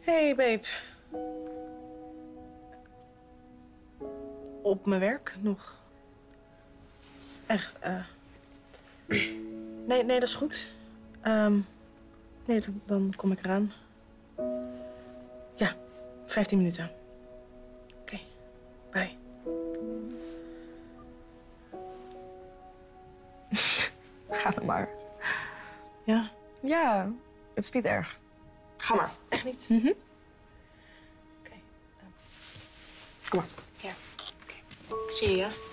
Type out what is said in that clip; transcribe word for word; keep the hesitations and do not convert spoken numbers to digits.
Hey, babe. Op mijn werk nog. Echt, eh... Nee, nee, dat is goed. Um, nee, dan, dan kom ik eraan. Ja, vijftien minuten. Oké, okay. Bye. Ga dan maar. Ja? Ja, het is niet erg. Ga maar. Echt niet? Mm-hmm. Oké. Okay. Um, Kom maar. ja. Oké. Okay. Zie je, ja?